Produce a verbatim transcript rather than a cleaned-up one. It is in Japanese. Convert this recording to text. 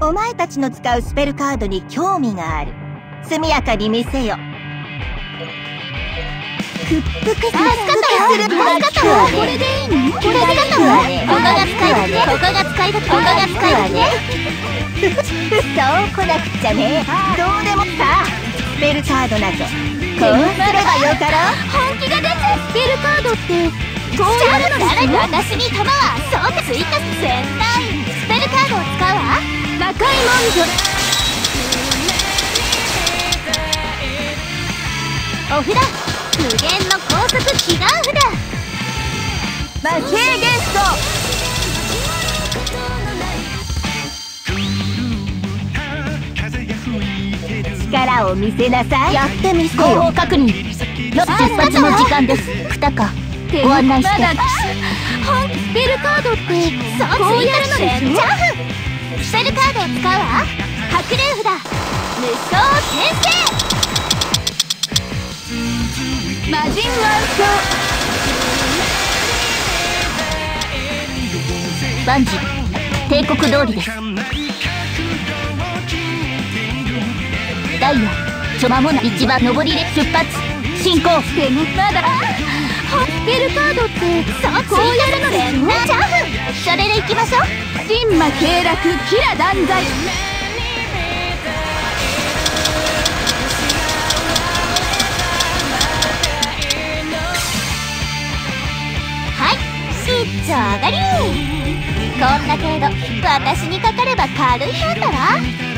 お前たちの使うスペルカードに興味がある。速やかに見せよ。屈服する。助かったわ。これでいいの？これでいいの？他が使いだけ。他が使いだけ。他が使いだけ。そう来なくちゃね。どうでもさ。スペルカードなぞ。こうすればよかろう。本気が出ちゃう。スペルカードってこうやるのですよ。私に弾はそうか追加絶対スペルカードを使うわ。魔界文書。お札。無限の高速祈願札。魔系ゲスト。力を見せなさい。やってみせよ。後方確認。よっ出発の時間です。クタカご案内して。スペルカードってそうこうやるのですよ。スペルカードを使うわ。白竜札無双転生。魔人乱象。万事帝国通りです。ダイヤちょ間もな一番上りで出発進行。でもまだスペルカードってそうこうやるのですよ。チャーフそれでいきましょう。神魔経絡キラ断罪。はい一丁上がり。こんな程度私にかかれば軽いもんだわ。